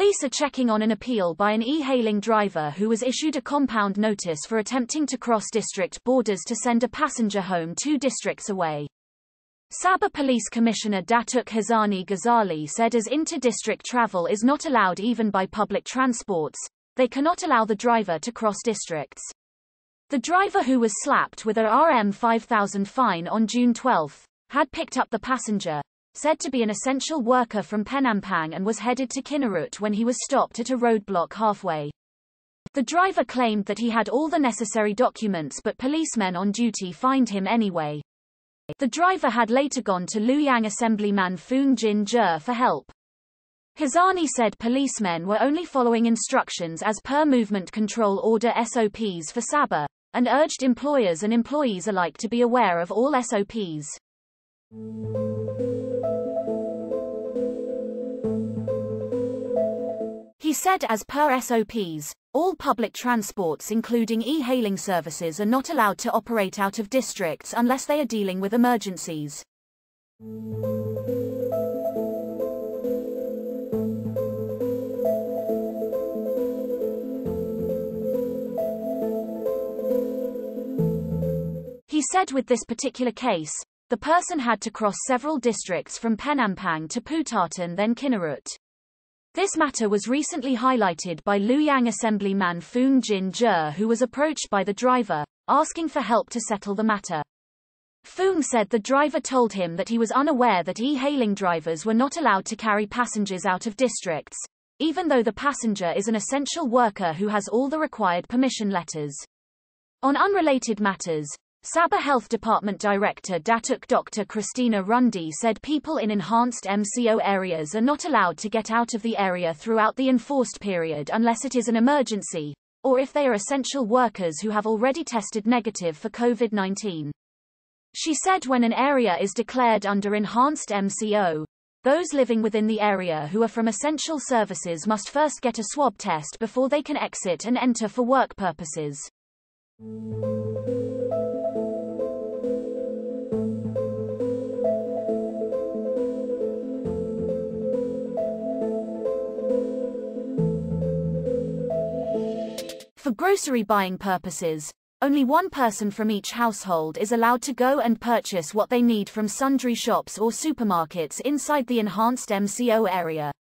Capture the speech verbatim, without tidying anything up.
Police are checking on an appeal by an e-hailing driver who was issued a compound notice for attempting to cross district borders to send a passenger home two districts away. Sabah Police Commissioner Datuk Hazani Ghazali said as inter-district travel is not allowed even by public transports, they cannot allow the driver to cross districts. The driver, who was slapped with a R M five thousand fine on June twelfth, had picked up the passenger, said to be an essential worker from Penampang, and was headed to Kinarut when he was stopped at a roadblock halfway. The driver claimed that he had all the necessary documents, but policemen on duty fined him anyway. The driver had later gone to Luyang assemblyman Phoong Jin Zhe for help. Hazani said policemen were only following instructions as per Movement Control Order S O Ps for Sabah, and urged employers and employees alike to be aware of all S O Ps. He said as per S O Ps, all public transports including e-hailing services are not allowed to operate out of districts unless they are dealing with emergencies. He said with this particular case, the person had to cross several districts from Penampang to Putatan then Kinarut. This matter was recently highlighted by Luyang assemblyman Phoong Jin Zhe, who was approached by the driver, asking for help to settle the matter. Phoong said the driver told him that he was unaware that e-hailing drivers were not allowed to carry passengers out of districts, even though the passenger is an essential worker who has all the required permission letters. On unrelated matters, Sabah Health Department Director Datuk Doctor Christina Rundi said people in enhanced M C O areas are not allowed to get out of the area throughout the enforced period unless it is an emergency, or if they are essential workers who have already tested negative for COVID nineteen. She said when an area is declared under enhanced M C O, those living within the area who are from essential services must first get a swab test before they can exit and enter for work purposes. For grocery buying purposes, only one person from each household is allowed to go and purchase what they need from sundry shops or supermarkets inside the enhanced M C O area.